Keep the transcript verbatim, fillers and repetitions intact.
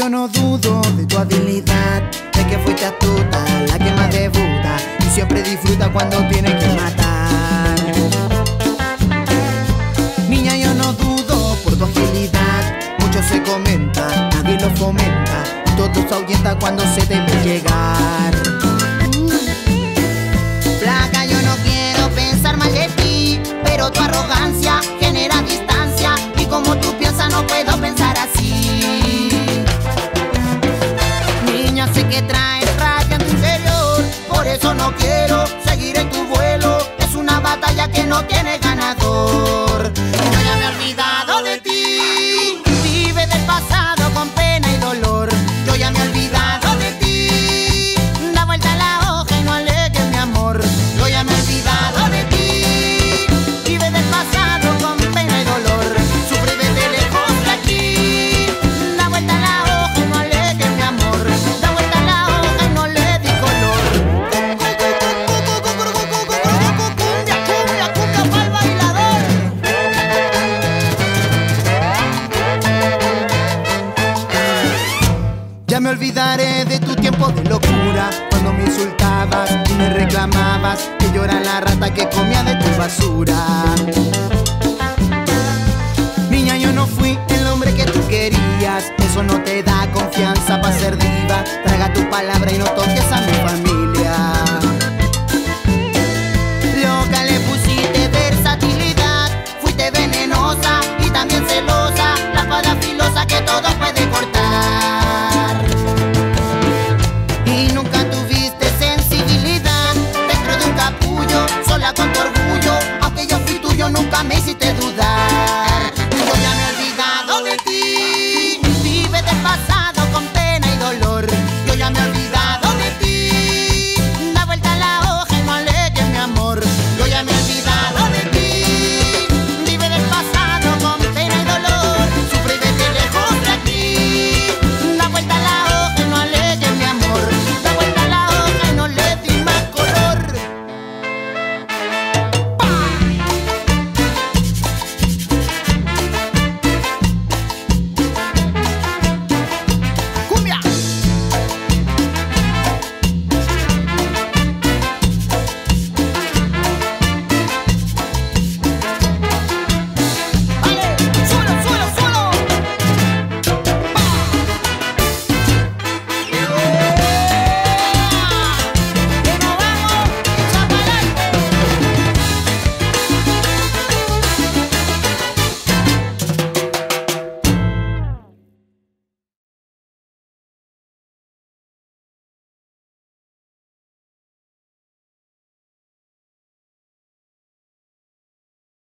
yo no dudo de tu habilidad, de que fuiste astuta, la que más debuta y siempre disfruta cuando tiene que matar. Niña, yo no dudo por tu agilidad, mucho se comenta, nadie lo fomenta, todo se ahuyenta cuando se te ve llegar. Flaca, yo no quiero pensar mal de ti, pero tu arrogancia genera distancia y como tú piensas no puedo pensar así. Niña, sé que traes rabia en tu interior, por eso no quiero seguir en tu vuelo. Es una batalla que no tiene ganador. Yo ya me he olvidado de ti, vive del pasado con pena y dolor. Yo ya me he olvidado de ti, da vuelta a la hoja y no alegues mi amor. Yo ya me he olvidado de ti, vive del pasado con pena y dolor. Sufre y vete lejos de aquí, da vuelta a la hoja y no alegues mi amor. Da vuelta a la hoja y no le di color. Cumbia, cumbia, cumbia pa'l bailador. Ya me olvidaré de tu tiempo de locura, cuando me insultabas y me reclamabas que yo era la rata que comía de tu basura. Niña, yo no fui el hombre que tú querías, eso no te da confianza para ser diva. Traga tu palabra y no toques a mi familia. Loca, le pusiste versatilidad, fuiste venenosa y también celosa, la espada filosa que todo puede cortar. Y nunca tuviste sensibilidad, dentro de un capullo, sola con tu orgullo, aunque yo fui tuyo nunca me hiciste dudar.